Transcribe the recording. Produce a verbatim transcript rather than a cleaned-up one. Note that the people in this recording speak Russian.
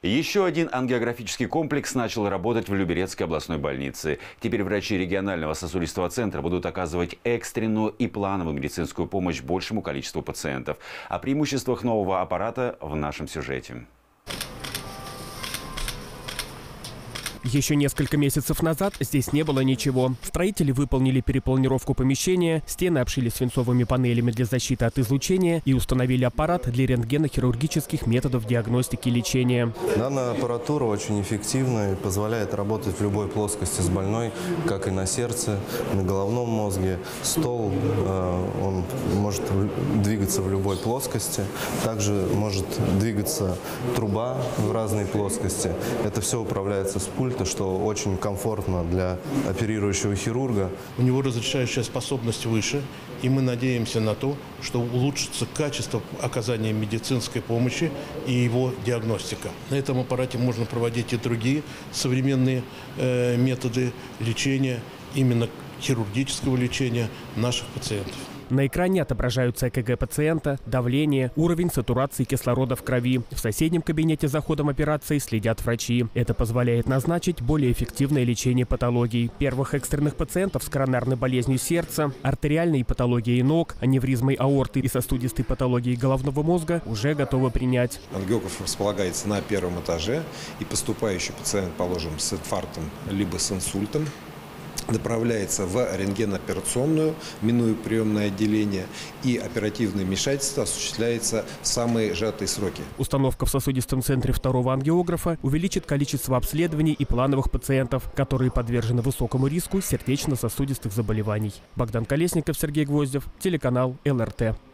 Еще один ангиографический комплекс начал работать в Люберецкой областной больнице. Теперь врачи регионального сосудистого центра будут оказывать экстренную и плановую медицинскую помощь большему количеству пациентов. О преимуществах нового аппарата в нашем сюжете. Еще несколько месяцев назад здесь не было ничего. Строители выполнили перепланировку помещения, стены обшили свинцовыми панелями для защиты от излучения и установили аппарат для рентгенохирургических методов диагностики и лечения. Данная аппаратура очень эффективна и позволяет работать в любой плоскости с больной, как и на сердце, на головном мозге. Стол, он может двигаться в любой плоскости. Также может двигаться труба в разные плоскости. Это все управляется с пульта, что очень комфортно для оперирующего хирурга. У него разрешающая способность выше, и мы надеемся на то, что улучшится качество оказания медицинской помощи и его диагностика. На этом аппарате можно проводить и другие современные э, методы лечения, именно хирургического лечения наших пациентов. На экране отображаются ЭКГ пациента, давление, уровень сатурации кислорода в крови. В соседнем кабинете за ходом операции следят врачи. Это позволяет назначить более эффективное лечение патологий. Первых экстренных пациентов с коронарной болезнью сердца, артериальной патологией ног, аневризмой аорты и сосудистой патологией головного мозга уже готовы принять. Ангиограф располагается на первом этаже, и поступающий пациент, положим, с инфарктом либо с инсультом, направляется в рентгеноперационную, минуя приемное отделение, и оперативное вмешательство осуществляется в самые сжатые сроки. Установка в сосудистом центре второго ангиографа увеличит количество обследований и плановых пациентов, которые подвержены высокому риску сердечно-сосудистых заболеваний. Богдан Колесников, Сергей Гвоздев, телеканал эл эр тэ.